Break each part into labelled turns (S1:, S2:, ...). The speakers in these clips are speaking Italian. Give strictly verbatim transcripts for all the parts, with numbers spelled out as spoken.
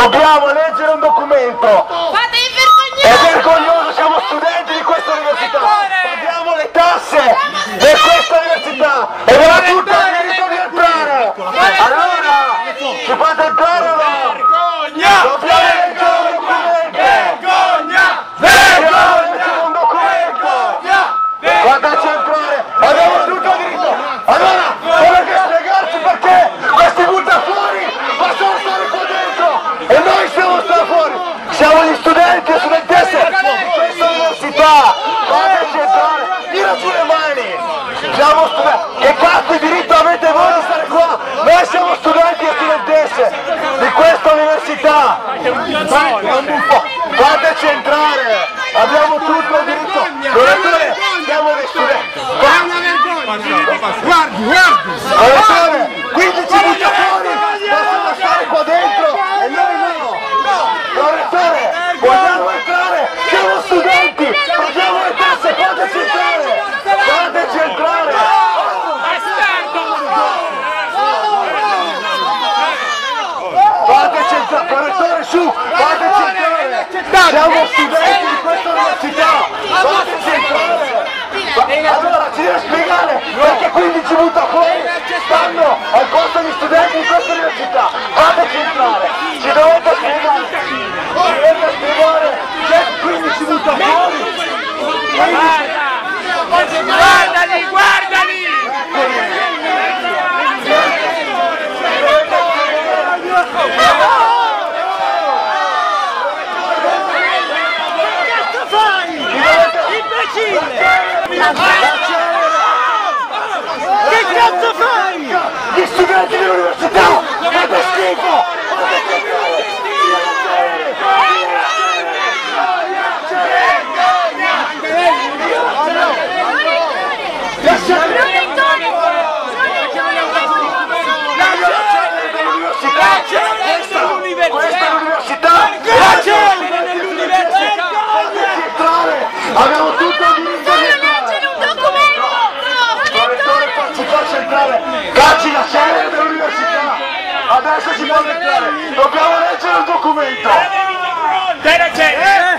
S1: Dobbiamo leggere un documento.
S2: Fate i vergognosi!
S1: È vergognoso, siamo studenti di questa università. Paghiamo le tasse per questa università e abbiamo tutto il diritto di entrare. Allora, ci fate entrare o no?
S3: Vergogna!
S1: Dobbiamo leggere un documento.
S3: Vergogna!
S1: Dobbiamo leggere un documento. Guardaci entrare, abbiamo tutto il diritto. Allora, dovete spiegarci perché questi buttafuori possono stare qua dentro e noi siamo stati fuori. Siamo gli studenti e studentesse di questa università. Fateci entrare, tira giù le mani. Siamo studenti. Che cazzo di diritto avete voi di stare qua? Noi siamo studenti e studentesse di questa università. Fateci entrare, abbiamo tutto il diritto. Dottore, siamo dei studenti.
S3: Guardi, guardi!
S1: Dottore, quindi ci butta fuori, possono stare qua dentro e noi no. Dottore, vogliamo entrare, siamo studenti, paghiamo le tasse, fateci entrare, fateci entrare. Fateci entrare, correttore su, fateci entrare, siamo studenti di questa università, fateci entrare. Allora ci deve spiegare perché quindi ci butta fuori stanno al posto degli studenti di questa università. Fateci entrare, ci dovete spiegare, ci dovete spiegare perché quindi ci butta fuori.
S3: Guardali, guardali!
S2: Cazzo fai? Imbecille! Che cazzo fai?
S1: Gli studenti dell'università! Fate schifo! Fate schifo! Questa è l'università! Abbiamo tutto il diritto di entrare!
S2: un documento!
S1: Correttore, ci faccia entrare! Cacci la sede dell'università! Adesso ci può entrare! Dobbiamo leggere il documento!
S3: Dai la gente!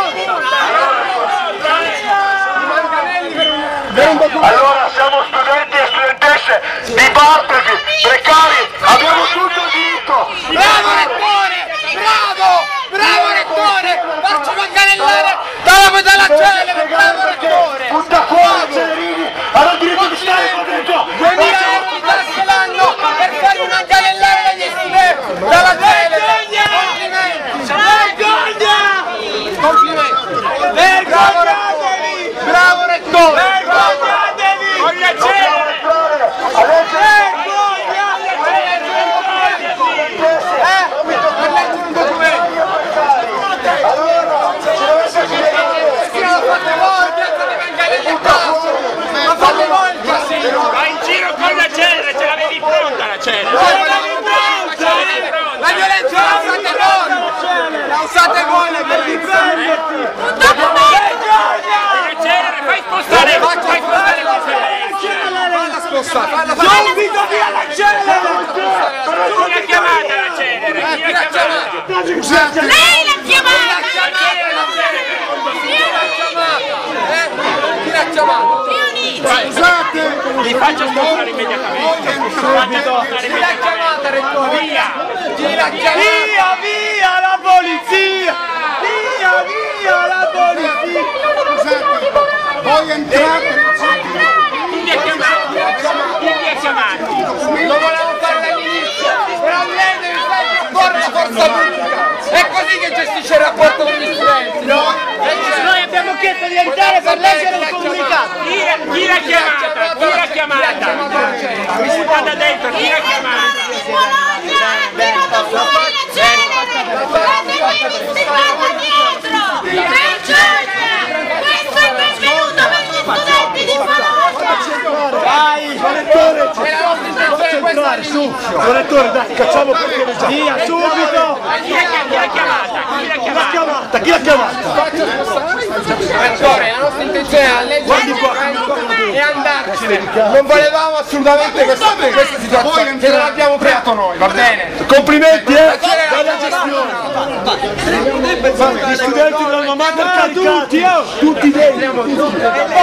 S1: Allora siamo studenti e studentesse di Bartleby, precari, abbiamo tutto il diritto!
S3: Bravo rettore! Bravo! Bravo rettore! Farci manganellare dalla pedala cele! Bravo rettore!
S1: Butta fuori Celerini! Hanno il diritto di stare qua dentro!
S3: duemila euro di tasse l'anno per fare un manganellare dagli studenti! Dalla cele! Complimenti! Vergogna! Complimenti! Vergognatevi! Bravo rettore! Vergognatevi! Con la cele!
S1: A leggere!
S3: Va in giro con la cella, ce l'avevi pronta la cella! La violenza la usate voi! La usate voi la violenza! La cella, fai spostare, fai spostare la cella! Falla spostare! Subito via la cella! Chi l'ha chiamata la cella? Chi l'ha chiamata?
S2: Lei l'ha chiamata!
S3: Chi l'ha chiamato?
S1: Scusate!
S3: Li faccio spostare immediatamente! Subito! Chi l'ha chiamata, rettore? Via! Chi l'ha chiamata? Via, via la polizia! Via, via la polizia!
S1: Scusate! Voi entrate!
S3: Chi li ha chiamati? Chi li ha chiamati? Lo volevo fare dall'inizio! Però lei deve fare correre la forza pubblica! È così che gestisce il rapporto con gli studenti!
S2: Noi abbiamo chiesto di entrare per leggere il comunicato!
S3: Chi l'ha chiamata? Chi l'ha chiamata? Mi si fa da dentro, chi l'ha chiamata?
S2: Questo è benvenuto per gli studenti di Bologna!
S1: Vai! Correttore! Faccia entrare, su! Correttore, dai, cacciamo perché ne già! Via, subito!
S3: Chi l'ha chiamata? Chi l'ha chiamata?
S1: Chi l'ha chiamata?
S3: Rettore, la nostra intenzione è leggere e andarci! non volevamo assolutamente questa, questa situazione, che non abbiamo creato noi, va bene?
S1: Complimenti, eh! Bella gestione! Gli studenti dell'Alma Mater caricati! Tutti dentro!
S3: Non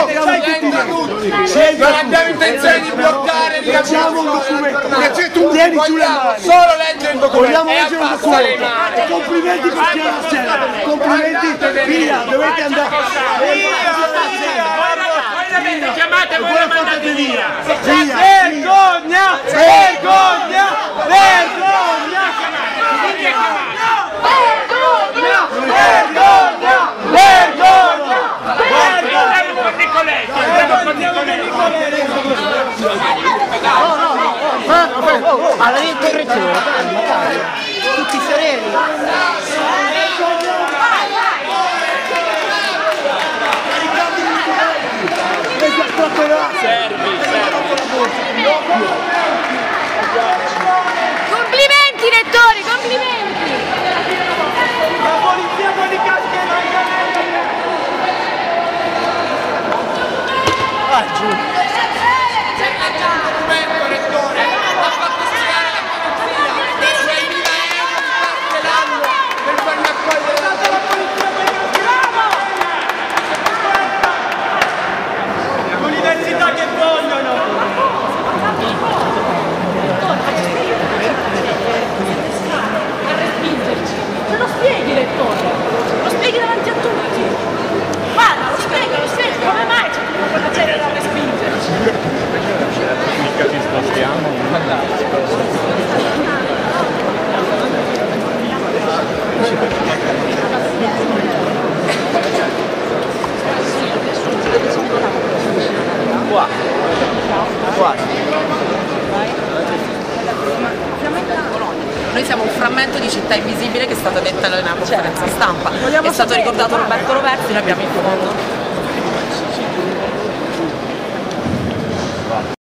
S3: abbiamo intenzione di bloccare, di
S1: Facciamo un documento! Tu tieni giù le mani!
S3: solo leggere il documento.
S1: Vogliamo
S3: e
S1: leggere un
S3: abbassa le
S1: documento!
S3: mani.
S1: Complimenti per chi era scena! Complimenti! Via! Dovete andare!
S3: Chiamate voi la mandate via!
S1: Vergogna! Vergogna! Vergogna! Vergogna! Vergogna! Vergogna!
S4: Alla correzione, tutti sereni.
S2: Complimenti lettori, complimenti!
S1: La polizia con i caschi ah, giù! L'università che vogliono!
S2: Ce lo spieghi lettore, lo spieghi davanti a tutti. Guarda, lo spieghi, lo spieghi, come mai c'è tutta quella gente da respingerci?
S5: Mica ci spostiamo.
S4: Qua. Qua.
S6: Noi siamo un frammento di città invisibile che è stato detta nella conferenza stampa. È stato ricordato Roberto Roversi, l'abbiamo in fondo.